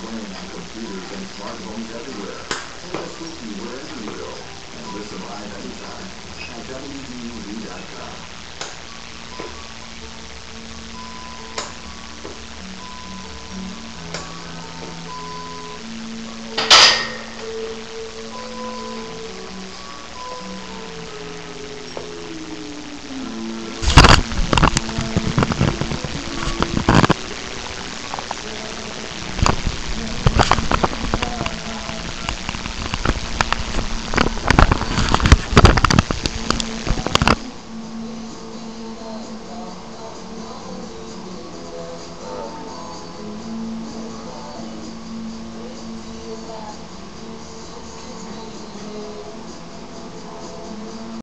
playing on computers and smartphones everywhere. Take us with you wherever you go. And listen live anytime at WDEV.com.